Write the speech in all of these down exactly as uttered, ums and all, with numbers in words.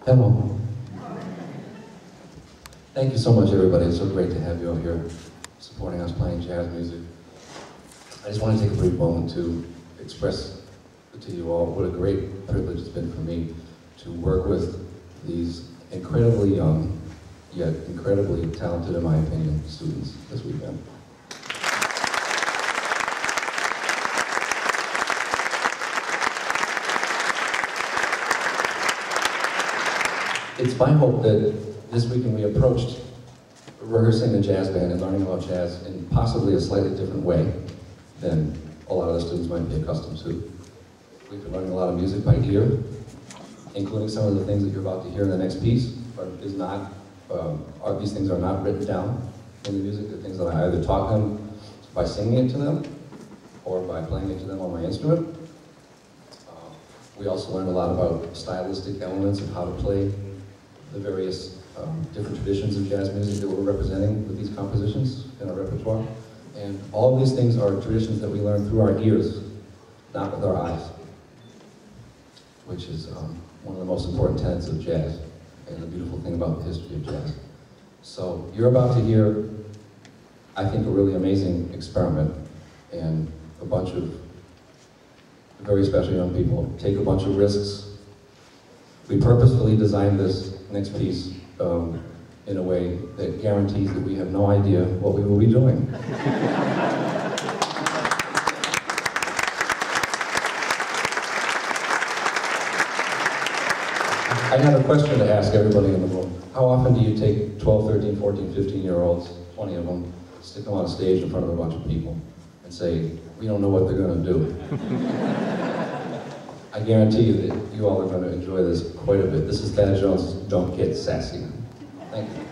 Hello. Thank you so much, everybody. It's so great to have you out here supporting us playing jazz music. I just want to take a brief moment to express to you all what a great privilege it's been for me to work with these incredibly young, yet incredibly talented, in my opinion, students this weekend. It's my hope that this weekend we approached rehearsing the jazz band and learning about jazz in possibly a slightly different way than a lot of the students might be accustomed to. We've been learning a lot of music by ear, including some of the things that you're about to hear in the next piece, but is not, um, are, these things are not written down in the music. They're things that I either taught them by singing it to them or by playing it to them on my instrument. Uh, we also learned a lot about stylistic elements of how to play the various um, different traditions of jazz music that we're representing with these compositions in our repertoire. And all of these things are traditions that we learn through our ears, not with our eyes, which is um, one of the most important tenets of jazz and the beautiful thing about the history of jazz. So you're about to hear, I think, a really amazing experiment, and a bunch of very special young people take a bunch of risks. We purposefully designed this next piece um, in a way that guarantees that we have no idea what we will be doing. I have a question to ask everybody in the room. How often do you take twelve, thirteen, fourteen, fifteen year olds, twenty of them, stick them on a stage in front of a bunch of people and say, we don't know what they're going to do? I guarantee you that you all are going to enjoy this quite a bit. This is Thad Jones' Don't Get Sassy. Thank you.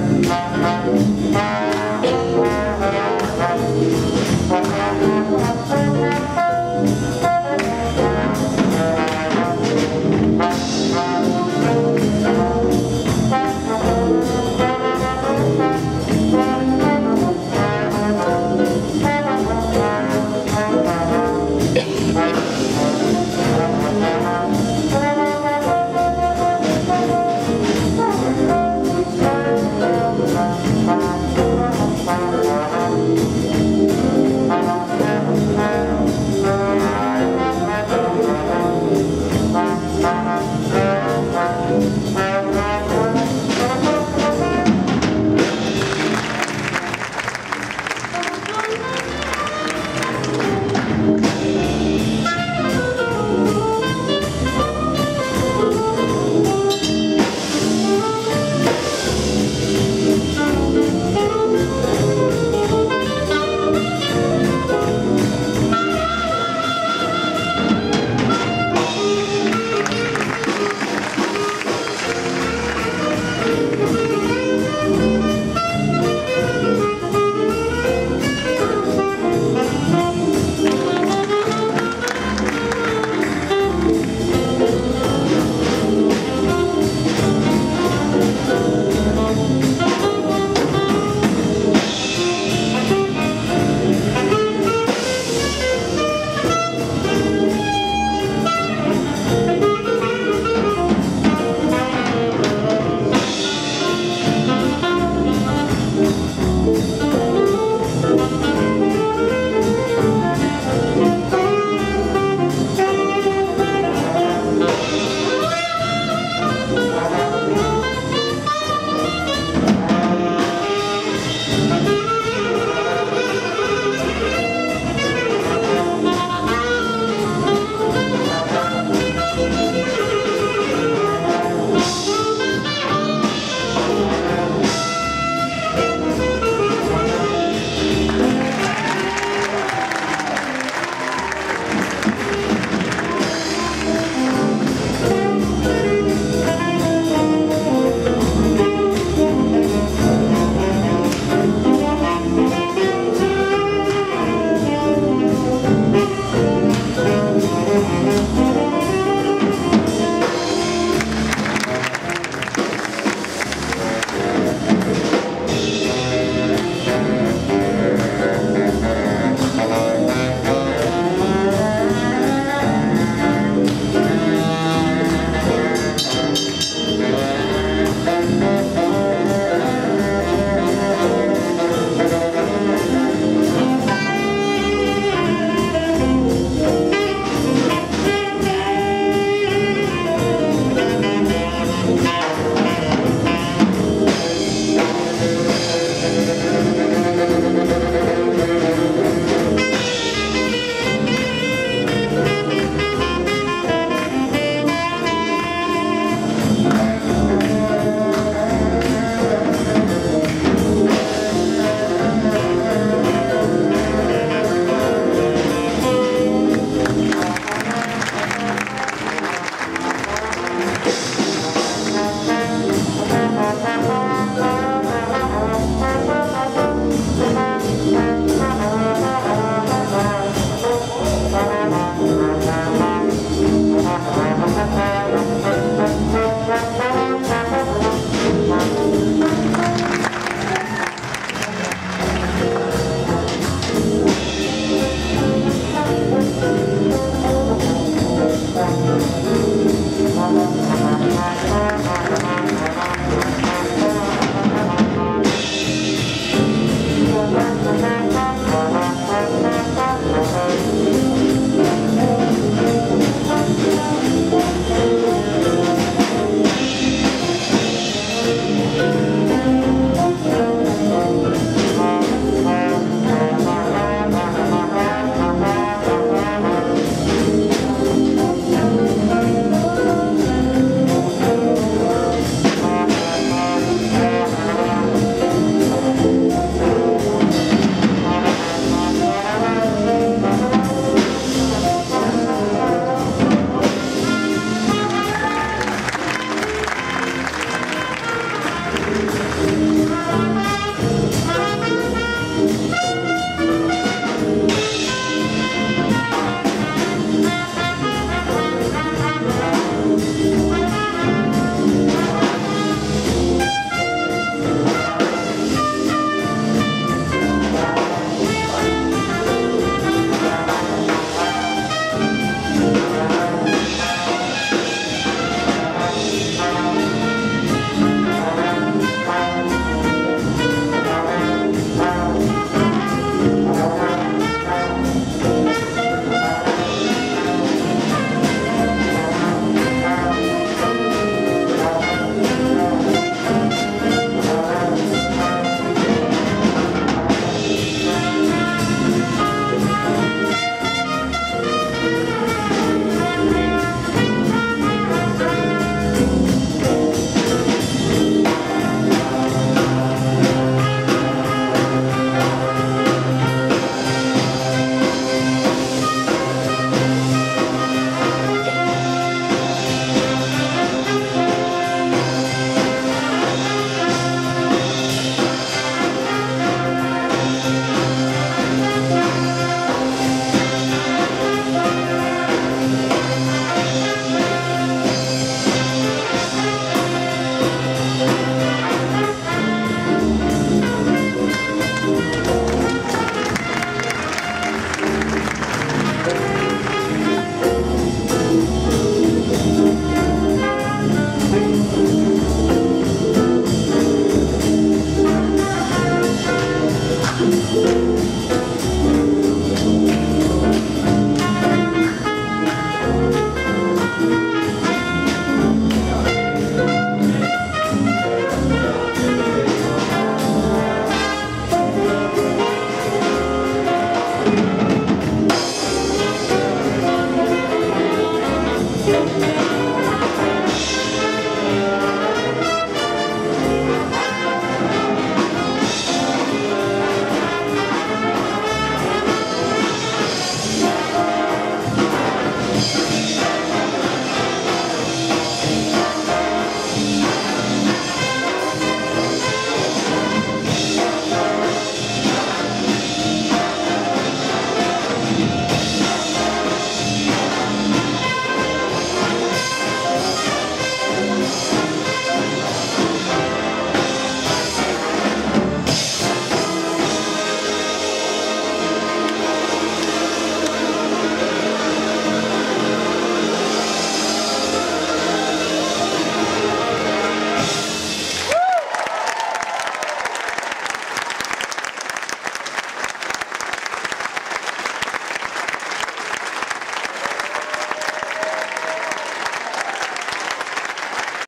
Thank you.